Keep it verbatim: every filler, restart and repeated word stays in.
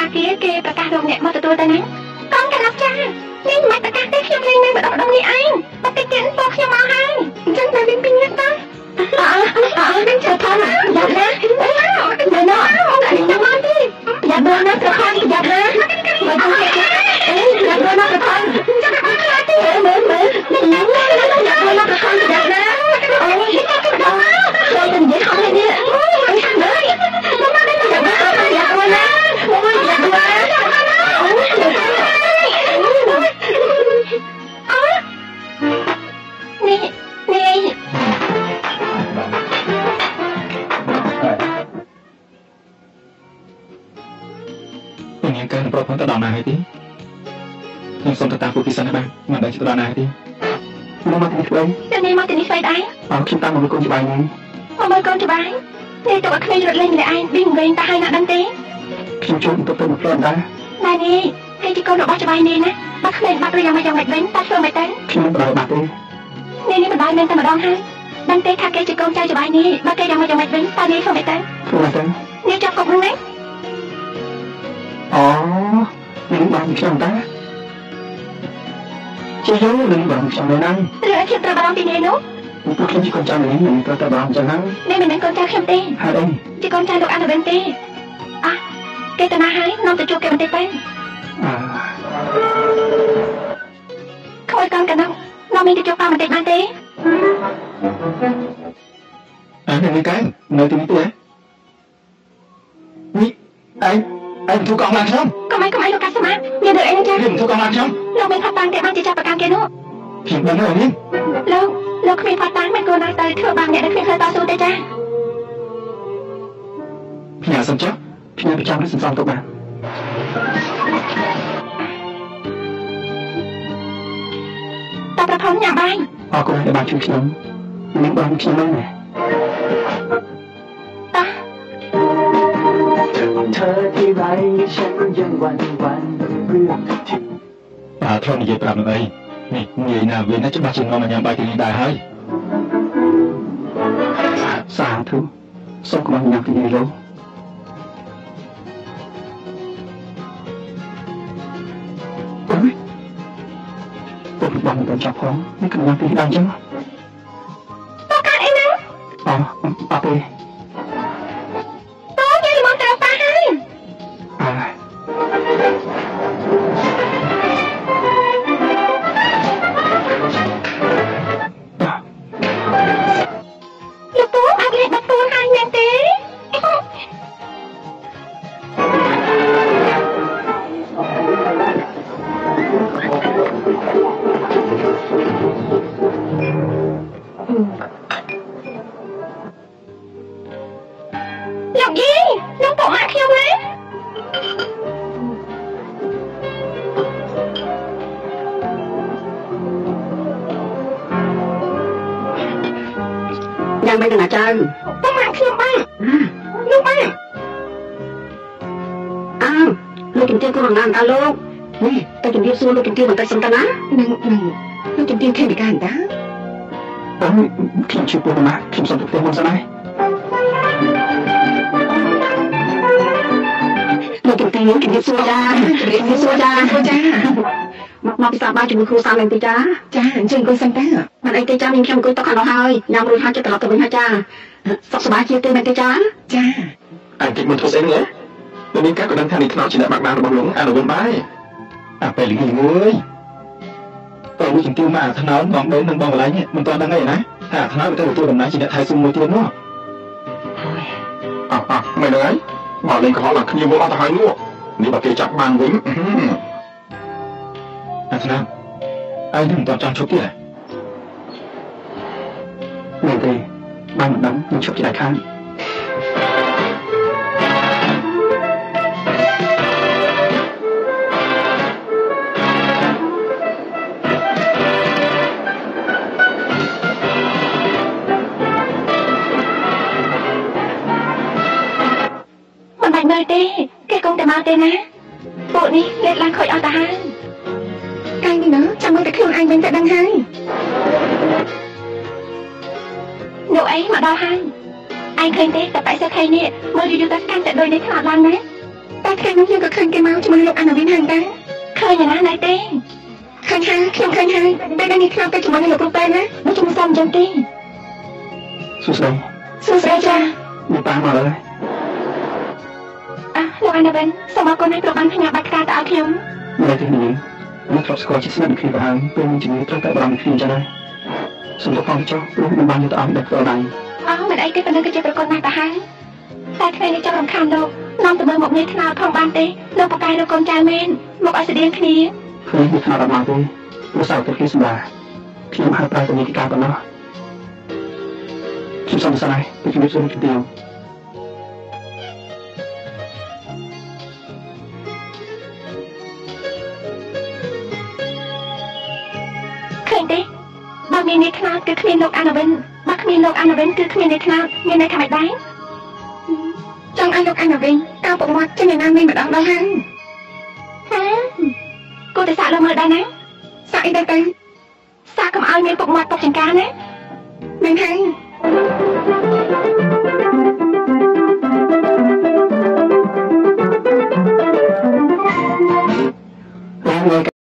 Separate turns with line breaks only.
គារគេប្រកាសរកអ្នកមកទទួលទៅណាកូនកណ្ដាប់ចានេះមិនប្រកាសទេខ្ញុំលេងនៅម្ដងម្ដងនេះឯងបើតិចទៀតពោខ្ញុំមកហើយអញ្ចឹងតែវិញពីនេះតាអើអើនឹងចូលផងយ៉ាប់ណានៅណោខ្ញុំមកទីយ៉ាប់ណាប្រខំយ៉ាប់ណាមកទៅអេយ៉ាប់ណាប្រខំចាំមកទីមើលមើលយ៉ាប់ណាយ៉ាប់ណាប្រខំយ៉ាប់ណាអូយចូលទៅនិយាយខំនេះអូយអើយមកមកយ៉ាប់ណាយ៉ាប់ណាអូយយ៉ាប់ណាអូយនេះនេះខ្ញុំកើប្រពន្ធទៅដល់ណាហើយទីខ្ញុំសុំទៅតាមពួកពិសិដ្ឋណាបានមិនដឹងទៅដល់ណាហើយទីមកមកទីស្អីតែនេះមកទីនេះស្អីដែរអើខ្ញុំតាមមកមើលកូនច្បាស់ហ្នឹងមកមើលកូនច្បាស់នេះទៅឲ្យក្មេងរត់លេងម្នាក់ឯងប៊ីងវែងតាហើយណាដឹងទេខ្ញុំជួយទៅទៅមកផ្លន់ដែរណែនេះហើយជាកូនរបស់ច្បាស់នេះណាបាត់ក្មេងបាត់ឬយ៉ាងម៉េចយ៉ាងម៉េចវិញតាធ្វើមិនទេខ្ញុំមិនដល់បាត់ទេនេះនេះមិនដល់មែនតែម្ដងហើយដឹងទេថាគេជាកូនចៅច្បាស់នេះបើគេយ៉ាងម៉េចយ៉ាងម៉េចវិញតានេះធ្វើមិនទេធ្វើមិនទេនេះចាប់កុកហ្នឹងណាអូនឹងបានខ្ញុំតាជាយូរនឹងបានខ្ញុំហ្នឹងរឿងខ្ញុំត្រូវបារម្ភពីនេះនោះពួកខ្ញុំជាកូនចៅនេះមិនត្រូវតែបារម្ភចឹងហ្នឹងនេះមិនមែនកូនចៅខ្ញុំទេហើយអីជាកូនចៅលោកអានបិនទេអ่ะគេទៅណាហើយនាំទៅជួបគេបន្តិចទៅអើខូចកូនកណ្ដុងនាំមីទៅជួបប៉ាបន្តិចបានទេអើនេះកែនៅទីនេះទេនេះអីអញទូកងឡើងខ្ញុំកុំអីកុំអីលោកកាសមាមានរឿងអីហ្នឹងចាខ្ញុំទូកងឡើងខ្ញុំលោកមានផាត់តាំងទេបានជាចាប់ប្រកាន់គេនោះខ្ញុំដឹងហើយនេះលោកលោកគ្មានផាត់តាំងមិនគួរណាស់ទៅធ្វើបាបអ្នកដែលគ្មានផ្លូវតស៊ូទេចាខ្ញុំអត់សំចុះខ្ញុំប្រចាំនឹងសន្សំទៅបានតើប្រពន្ធញ៉ាំបាយអរគុណដែលបានជួយខ្ញុំនឹងបានខ្ញុំហ្នឹងណាเธอที่ไรฉันยังวันวันเรื่องที่อาทรนิយាយប្រាប់នឹងអីនេះនិយាយណាវាណាច្បាស់ជាងនាំមកញ៉ាំបាយទីនេះដែរហើយសាធុសូមកុំញ៉ាំទីនេះលោកអូយពុកបងទៅចាប់ផងនេះកុំញ៉ាំទីនេះដែរអញ្ចឹងតើកាត់អីណាអូអត់ទេយ៉ាងម៉េចដល់ណាចៅបងមកខ្ញុំបងលោកបងអើលោកជំទាវក៏រំលានតាលោកនេះទៅជំរាបសួរលោកជំទាវបន្តិចសិនតើណានឹងនឹងលោកជំទាវខេមីកាអន្តើអូខ្ញុំជួយពុកម៉ាក់ខ្ញុំសុំទៅផ្ទះមុនសិនហើយលោកជំទាវជំរាបសួរចាជំរាបសួរចាចាមកមកពិសាបាយជាមួយគ្រូសាលេងទីចាចាអញ្ចឹងអង្គុយសិនតើមិនអីទេចាខ្ញុំអង្គុយតុខាងនោះហើយញ៉ាំរួចហើយចិត្តត្រឡប់ទៅវិញហើយចាសុខសប្បាយជាទេមែនទេចាចាអញតិចមិនធ្វើស្អីហ្នឹងលោកមានការក៏ដឹងថានេះថ្នាក់ជាអ្នកបាក់បានរបស់លោកអារវុនបាយអាពេលល្ងាចមួយតើលោកជំទាវមកអាថ្នាក់បងដូននិងបងបលែងមិនទាន់ដឹងអីណាថាអាថ្នាក់ទៅទទួលដំណើរជាអ្នកថៃស៊ុំមួយទៀតនោះអអមិនដឹងអីមកលេងកំហុសដល់គ្នាមកអត់ទៅហើយនោះនេះបើគេចាប់បានវិញអាថ្នាក់អើមិនតចង់ឈប់ទៀតមែនទេបានមិនដឹងនឹងឈប់ជាដាច់ខាតមិនបាច់មើលទេគេគង់តែមកទេណាពួកនេះលេតឡើងខូចអស់ទៅហើយកាយនេះណាចាំមើលតែខ្លួនឯងវិញតែដឹងហើយលោកអីមកដល់ហើយឯងឃើញទេតែបែកសើខៃនេះមើលយូរយូរទៅកាន់តែដូចនេះខ្លាចឡើងណាតែថ្ងៃនេះយើងក៏ឃើញគេមកជាមួយលោកអាណាវិនហើយដែរឃើញយ៉ាងណាណែទេឃើញហើយខ្ញុំឃើញហើយពេលដែលនេះខ្ញុំទៅជាមួយនឹងលោកគ្រូពេទ្យណាមិនជំសំអញ្ចឹងទេសួស្តីសួស្តីចាមកប៉ាមកហើយអះលោកអាណាវិនសូមអរគុណហើយប្របានផ្ញើបាច់ផ្កាទៅឲ្យខ្ញុំមិនទេនេះមកធ្លាប់ស្គាល់ជាស្និទ្ធនឹងគ្នាទៅហើយពេលមានជំងឺត្រូវតែបារម្ភគ្នាអញ្ចឹងណាសូមទៅផងចុះព្រោះមិនបានយកទៅឲ្យដល់ផ្ទាល់ដៃអស់មិនអីទេប៉ុណ្ណឹងគឺជាប្រកបណាស់ទៅហើយតែថ្ងៃនេះចាំរំខានលោកនាំទៅមើលមុខនេះថ្នោតផងបានទេលោកបកកាយលោកកូនចៅមែនមកឲ្យស្តៀងគ្នាឃើញនេះថ្នោតអត់មកទេព្រោះសៅទៅគេសម្បាខ្ញុំហៅប្រើទៅនីតិកាប៉ុណ្ណោះខ្ញុំសុំស្ដីពីជំនួយសូមជំទាវឃើញទេបើមាននេះថ្នោតគឺគ្មានលោកអាណាវិនបើគ្មានលោកអាណាវិនគឺគ្មាននេះថ្នោតមានន័យថាម៉េចដែរចង់ឲ្យលោកអាណាវិនតើពុកមាត់ចេញនៅណាមានម្ដងដល់ហើយហាគូទៅសាក់លើមើលដែរណាសាក់អីដែរទៅសាក់កុំឲ្យមានពុកមាត់ពុកចង្ការណាមែនហើយ